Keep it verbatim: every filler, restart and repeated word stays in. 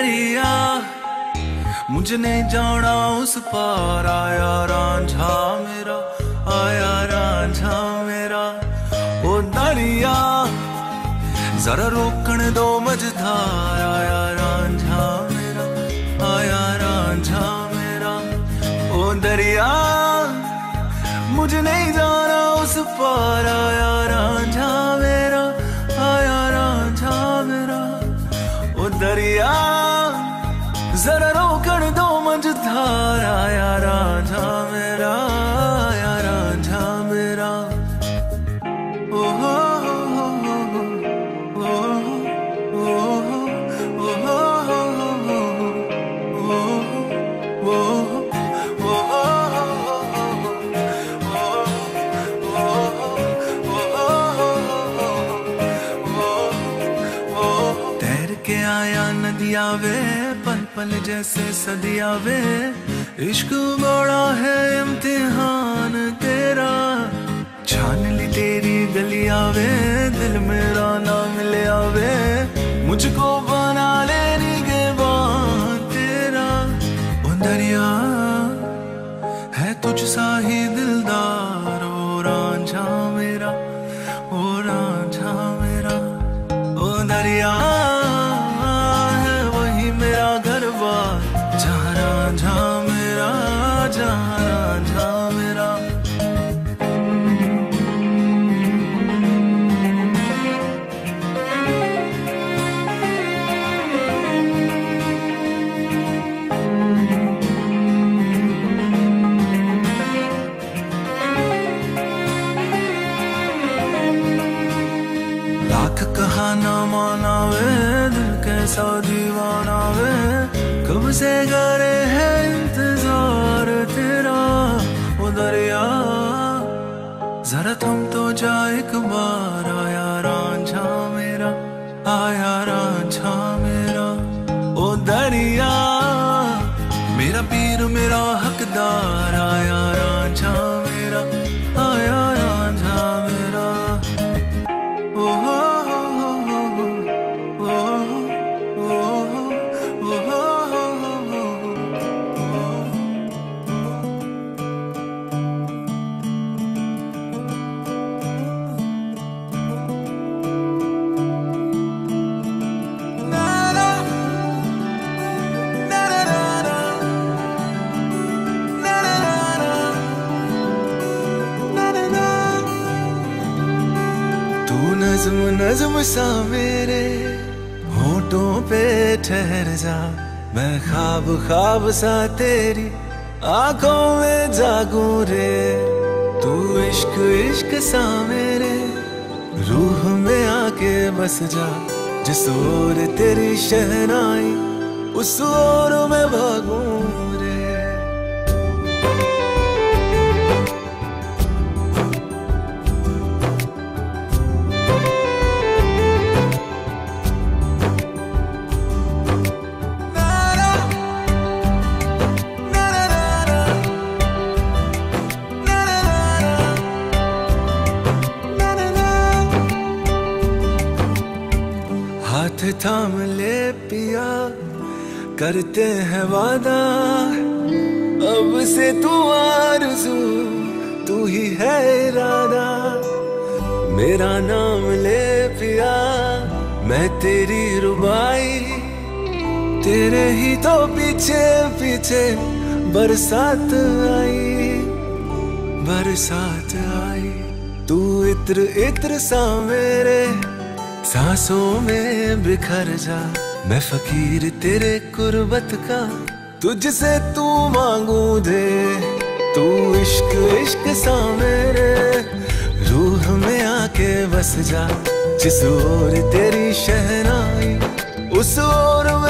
दरिया मुझे नहीं जाना उस पार, आया रांझा मेरा, आया रांझा मेरा। ओ दरिया जरा रोकने दो मझधार, आया रांझा मेरा, आया रांझा मेरा। ओ दरिया मुझे नहीं जाना उस पार, आया रांझा मेरा, आया रांझा मेरा। ओ दरिया जरा रोकने दो मझधार, आया रांझा मेरा, आया रांझा मेरा। ओ हो हो हो हो ओ हो हो तैर के आया नदिया वे, पल पल जैसे सदिया वे। इश्क बड़ा है इम्तिहान तेरा, छान ली तेरी गलिया वे। दिल मेरा ना मिले आवे, मुझको बना ले निगहबान तेरा। ओ दरिया है तुझ सा ही दिलदार, ओ रांझा मेरा, ओ रांझा मेरा। ओ दरिया है वही मेरा घर बार, जहाँ रांझा मेरा, जहाँ रांझा मेरा। लाख कहा ना माना वे, दिल कैसा दीवाना वे। कब से करे है इंतजार तेरा। ओ दरिया जरा थम तो जा एक बार, आया रांझा मेरा, आया रांझा मेरा। ओ दरिया मेरा पीर मेरा हकदार, आया रांझा मेरा, आया रांझा मेरा। ओ हो हो हो हो ओ ओ हो नज़्म नज़्म सा मेरे होठों पे ठहर जा, मैं ख्वाब ख्वाब सा तेरी आंखों में जागूं रे। तू इश्क इश्क सा मेरे रूह में आके बस जा, जिस ओर तेरी शहनाई उस ओर मैं भागूं रे। हाथ थाम ले पिया, करते हैं वादा, अब से तू आरज़ू तू ही है इरादा। मेरा नाम ले पिया, मैं तेरी रुबाई, तेरे ही तो पीछे पीछे बरसात आई, बरसात आई। तू इत्र इत्र सा मेरे सांसों में बिखर जा, मैं फकीर तेरे कुर्बत का, तुझसे तू मांगू दे। तू इश्क इश्क सा मेरे रूह में आके बस जा, जिस ओर तेरी शहनाई उस ओर